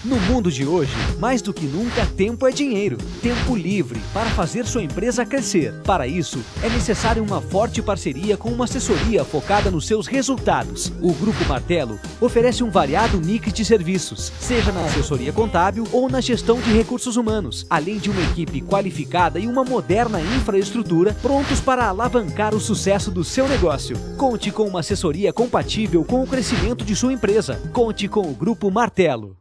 No mundo de hoje, mais do que nunca, tempo é dinheiro. Tempo livre para fazer sua empresa crescer. Para isso, é necessário uma forte parceria com uma assessoria focada nos seus resultados. O Grupo Martelo oferece um variado mix de serviços, seja na assessoria contábil ou na gestão de recursos humanos, além de uma equipe qualificada e uma moderna infraestrutura prontos para alavancar o sucesso do seu negócio. Conte com uma assessoria compatível com o crescimento de sua empresa. Conte com o Grupo Martelo.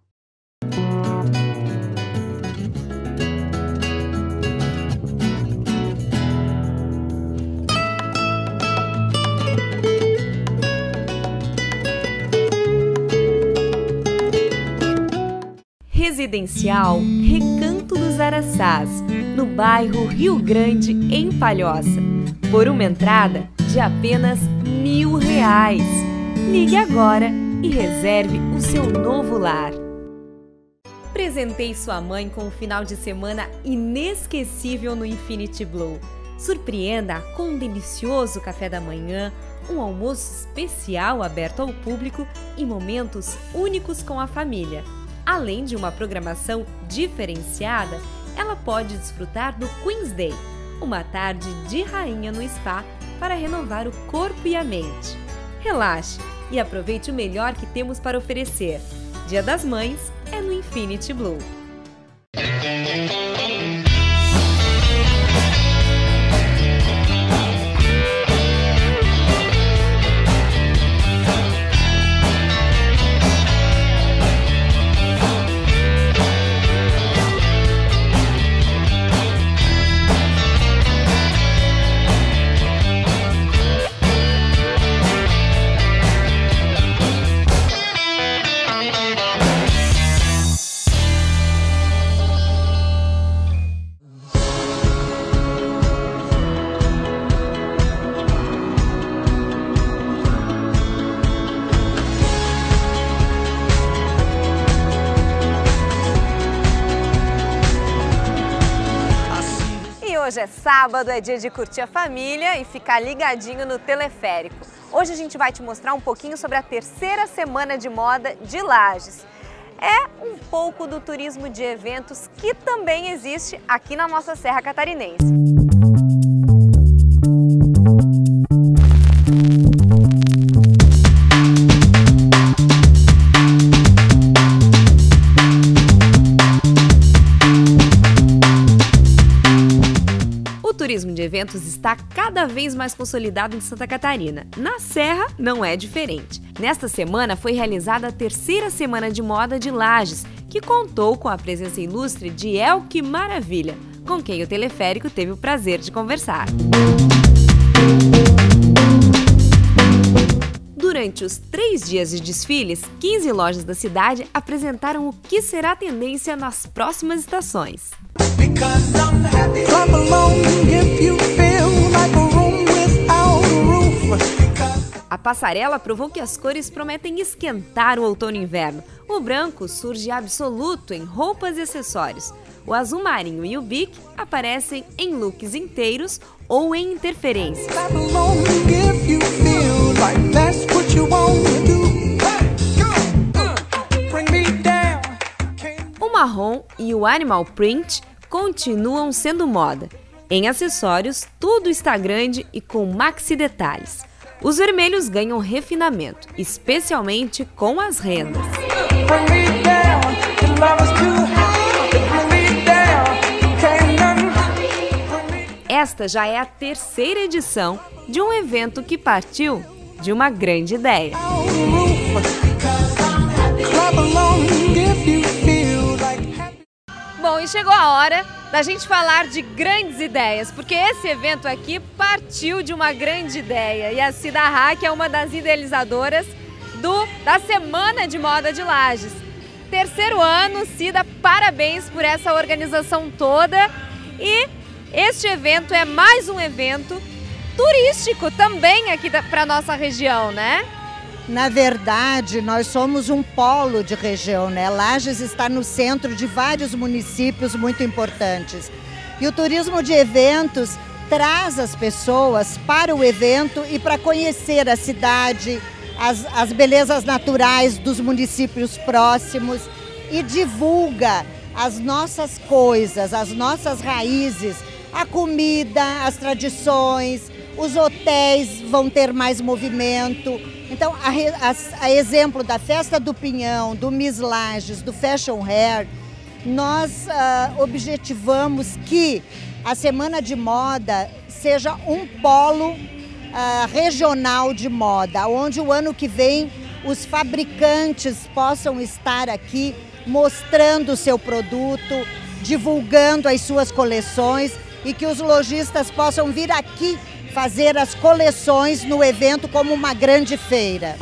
Residencial Recanto dos Araçás, no bairro Rio Grande, em Palhoça, por uma entrada de apenas R$ 1.000. Ligue agora e reserve o seu novo lar. Presenteie sua mãe com um final de semana inesquecível no Infinity Blue. Surpreenda-a com um delicioso café da manhã, um almoço especial aberto ao público e momentos únicos com a família. Além de uma programação diferenciada, ela pode desfrutar do Queen's Day, uma tarde de rainha no spa para renovar o corpo e a mente. Relaxe e aproveite o melhor que temos para oferecer. Dia das Mães é no Infinity Blue. Hoje é sábado, é dia de curtir a família e ficar ligadinho no teleférico. Hoje a gente vai te mostrar um pouquinho sobre a terceira semana de moda de Lages. É um pouco do turismo de eventos que também existe aqui na nossa Serra Catarinense. O turismo de eventos está cada vez mais consolidado em Santa Catarina. Na Serra não é diferente. Nesta semana foi realizada a terceira semana de moda de Lages, que contou com a presença ilustre de Elke Maravilha, com quem o teleférico teve o prazer de conversar. Durante os 3 dias de desfiles, 15 lojas da cidade apresentaram o que será tendência nas próximas estações. A passarela provou que as cores prometem esquentar o outono e inverno. O branco surge absoluto em roupas e acessórios. O azul marinho e o bique aparecem em looks inteiros ou em interferência. O marrom e o animal print continuam sendo moda. Em acessórios, tudo está grande e com maxi detalhes. Os vermelhos ganham refinamento, especialmente com as rendas. Esta já é a terceira edição de um evento que partiu de uma grande ideia. Bom, e chegou a hora da gente falar de grandes ideias, porque esse evento aqui partiu de uma grande ideia e a Cida Hack é uma das idealizadoras da Semana de Moda de Lages. Terceiro ano, Cida, parabéns por essa organização toda e este evento é mais um evento turístico também aqui para nossa região, né? Na verdade, nós somos um polo de região, né? Lages está no centro de vários municípios muito importantes. E o turismo de eventos traz as pessoas para o evento e para conhecer a cidade, as belezas naturais dos municípios próximos. e divulga as nossas coisas, as nossas raízes, a comida, as tradições, os hotéis vão ter mais movimento. Então, a exemplo da Festa do Pinhão, do Miss Lages, do Fashion Hair, nós objetivamos que a Semana de Moda seja um polo regional de moda, onde o ano que vem os fabricantes possam estar aqui mostrando o seu produto, divulgando as suas coleções e que os lojistas possam vir aqui fazer as coleções no evento como uma grande feira.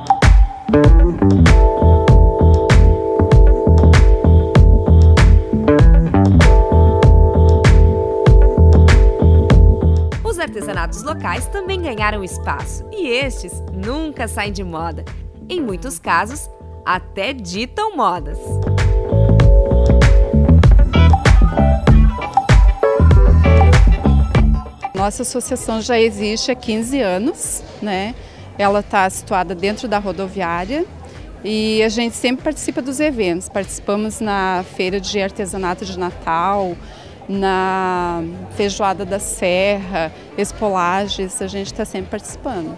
Os artesanatos locais também ganharam espaço e estes nunca saem de moda. Em muitos casos, até ditam modas. Nossa associação já existe há 15 anos, né? Ela está situada dentro da rodoviária e a gente sempre participa dos eventos. Participamos na Feira de Artesanato de Natal, na Feijoada da Serra, Expolages, a gente está sempre participando.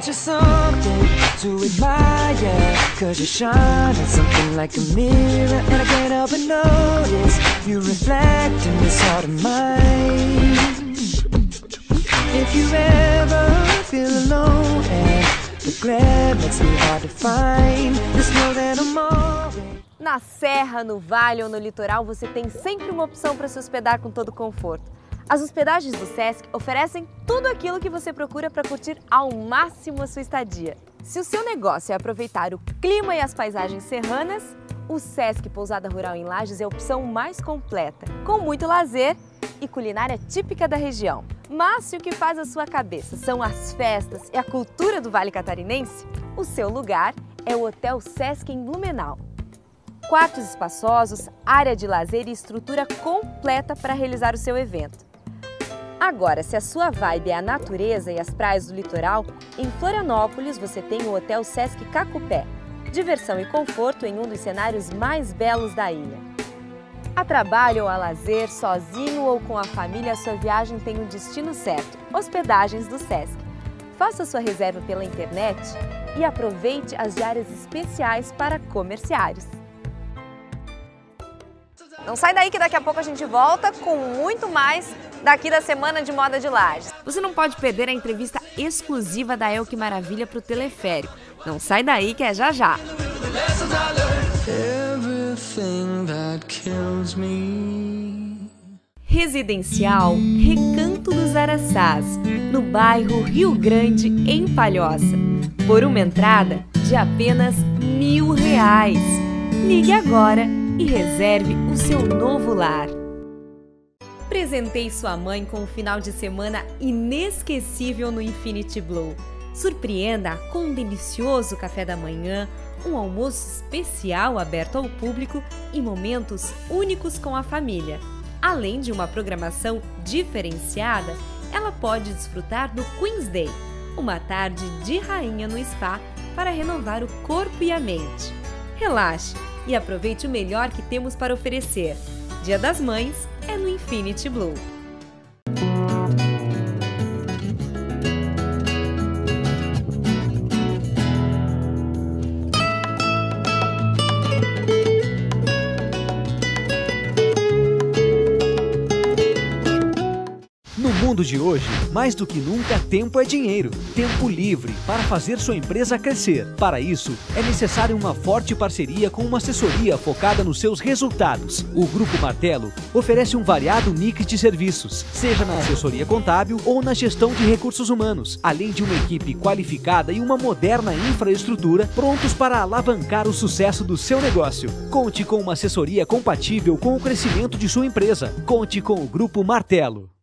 If you ever feel alone and the glare makes me hard to find, just know that I'm always... Na serra, no vale ou no litoral, você tem sempre uma opção para se hospedar com todo conforto. As hospedagens do Sesc oferecem tudo aquilo que você procura para curtir ao máximo a sua estadia. Se o seu negócio é aproveitar o clima e as paisagens serranas, o Sesc Pousada Rural em Lages é a opção mais completa, com muito lazer e culinária típica da região. Mas se o que faz a sua cabeça são as festas e a cultura do Vale Catarinense, o seu lugar é o Hotel Sesc em Blumenau. Quartos espaçosos, área de lazer e estrutura completa para realizar o seu evento. Agora, se a sua vibe é a natureza e as praias do litoral, em Florianópolis você tem o Hotel Sesc Cacupé. Diversão e conforto em um dos cenários mais belos da ilha. A trabalho ou a lazer, sozinho ou com a família, a sua viagem tem um destino certo. Hospedagens do Sesc. Faça sua reserva pela internet e aproveite as diárias especiais para comerciários. Não sai daí que daqui a pouco a gente volta com muito mais daqui da Semana de Moda de Lages. Você não pode perder a entrevista exclusiva da El Que Maravilha para o Teleférico. Não sai daí que é já já. Residencial Recanto dos Araçás, no bairro Rio Grande, em Palhoça. Por uma entrada de apenas R$1.000. Ligue agora e reserve o seu novo lar. Presenteie sua mãe com um final de semana inesquecível no Infinity Blue. Surpreenda com um delicioso café da manhã, um almoço especial aberto ao público e momentos únicos com a família. Além de uma programação diferenciada, ela pode desfrutar do Queen's Day, uma tarde de rainha no spa para renovar o corpo e a mente. Relaxe e aproveite o melhor que temos para oferecer. Dia das Mães é no Infinity Blue. No mundo de hoje, mais do que nunca, tempo é dinheiro. Tempo livre para fazer sua empresa crescer. Para isso, é necessário uma forte parceria com uma assessoria focada nos seus resultados. O Grupo Martelo oferece um variado mix de serviços, seja na assessoria contábil ou na gestão de recursos humanos, além de uma equipe qualificada e uma moderna infraestrutura prontos para alavancar o sucesso do seu negócio. Conte com uma assessoria compatível com o crescimento de sua empresa. Conte com o Grupo Martelo.